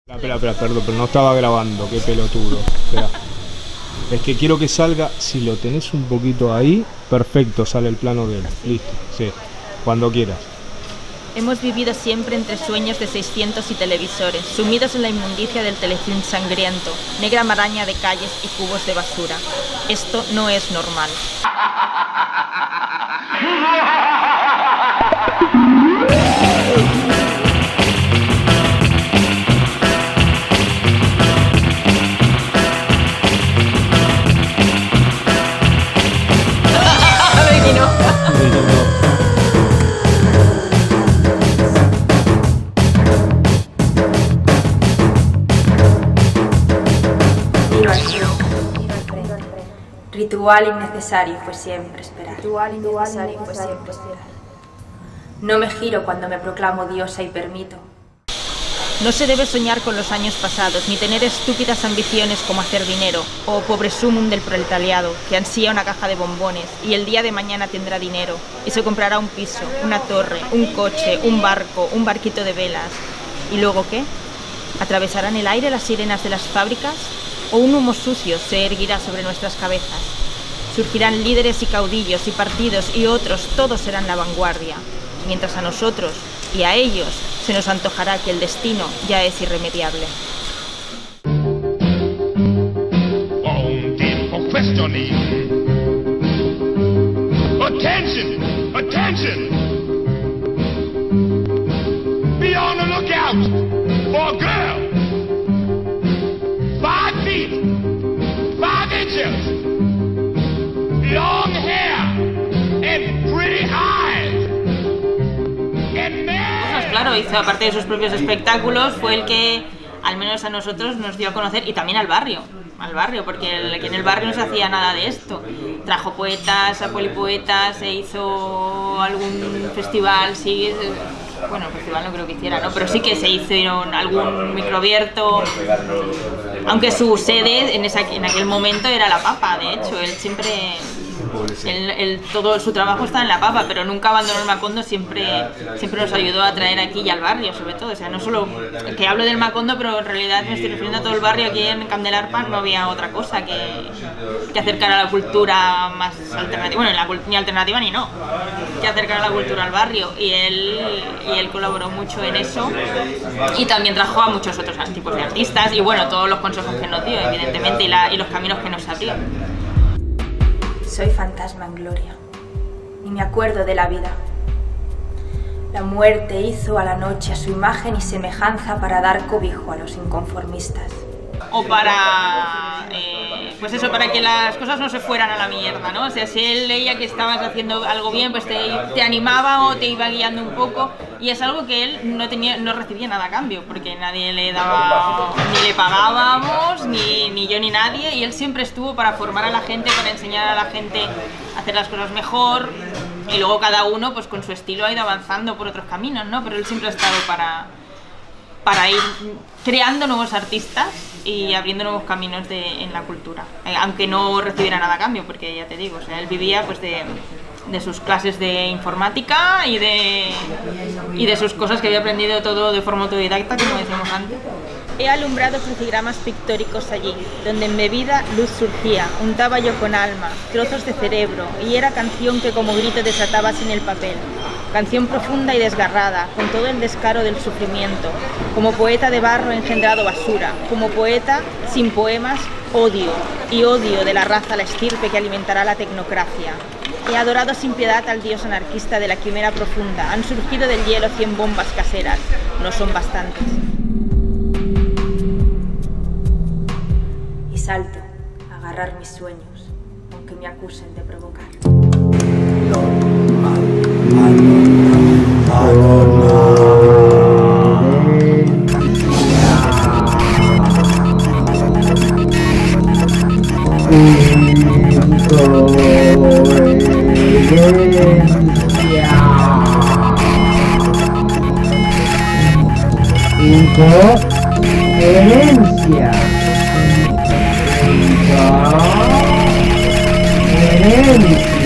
Espera, perdón, pero no estaba grabando, qué pelotudo. Espera. Es que quiero que salga, si lo tenés un poquito ahí, perfecto, sale el plano de él. Listo, sí, cuando quieras. Hemos vivido siempre entre sueños de 600 y televisores, sumidos en la inmundicia del telefilm sangriento, negra maraña de calles y cubos de basura. Esto no es normal. Ritual innecesario fue siempre esperar. Ritual innecesario fue siempre esperar. No me giro cuando me proclamo diosa y permito. No se debe soñar con los años pasados, ni tener estúpidas ambiciones como hacer dinero, o pobre sumum del proletariado, que ansía una caja de bombones, y el día de mañana tendrá dinero, y se comprará un piso, una torre, un coche, un barco, un barquito de velas. ¿Y luego qué? ¿Atravesarán el aire las sirenas de las fábricas? ¿O un humo sucio se erguirá sobre nuestras cabezas? Surgirán líderes y caudillos y partidos y otros, todos serán la vanguardia, mientras a nosotros y a ellos se nos antojará que el destino ya es irremediable. Attention! Attention! Be on the lookout for a girl! 5 feet, 5 inches, long hair, and pretty eyes. Pues claro, hizo, aparte de sus propios espectáculos, fue el que al menos a nosotros nos dio a conocer, y también al barrio, porque en el barrio no se hacía nada de esto. Trajo poetas, a polipoetas, se hizo algún festival, sí. Bueno, festival no creo que hiciera, ¿no? Pero sí que se hizo algún microabierto, aunque su sede en aquel momento era la Papa. De hecho, él siempre, todo su trabajo está en la Papa, pero nunca abandonó el Macondo, siempre nos ayudó a traer aquí y al barrio, sobre todo. O sea, no solo que hablo del Macondo, pero en realidad me estoy refiriendo a todo el barrio. Aquí en Candelarpa no había otra cosa que acercar a la cultura más alternativa, bueno, ni alternativa ni no, que acercar a la cultura al barrio, y él colaboró mucho en eso, y también trajo a muchos otros tipos de artistas, y bueno, todos los consejos que nos dio, evidentemente, y los caminos que nos abrió. Soy fantasma en gloria, y me acuerdo de la vida. La muerte hizo a la noche a su imagen y semejanza para dar cobijo a los inconformistas. O para, pues eso, para que las cosas no se fueran a la mierda, ¿no? O sea, si él leía que estabas haciendo algo bien, pues te animaba o te iba guiando un poco, y es algo que él no recibía nada a cambio, porque nadie le daba, ni le pagábamos, ni yo ni nadie, y él siempre estuvo para formar a la gente, para enseñar a la gente a hacer las cosas mejor, y luego cada uno pues con su estilo ha ido avanzando por otros caminos, ¿no? Pero él siempre ha estado para ir creando nuevos artistas y abriendo nuevos caminos en la cultura, aunque no recibiera nada a cambio, porque ya te digo, o sea, él vivía pues de sus clases de informática y de sus cosas que había aprendido todo de forma autodidacta, como decíamos antes. He alumbrado crucigramas pictóricos allí, donde en mi vida luz surgía, untaba yo con alma, trozos de cerebro, y era canción que como grito desataba sin el papel. Canción profunda y desgarrada, con todo el descaro del sufrimiento. Como poeta de barro he engendrado basura, como poeta sin poemas, odio, y odio de la raza la estirpe que alimentará la tecnocracia. He adorado sin piedad al dios anarquista de la quimera profunda. Han surgido del hielo 100 bombas caseras, no son bastantes. Y salto a agarrar mis sueños, aunque me acusen de provocar. Incoherencia.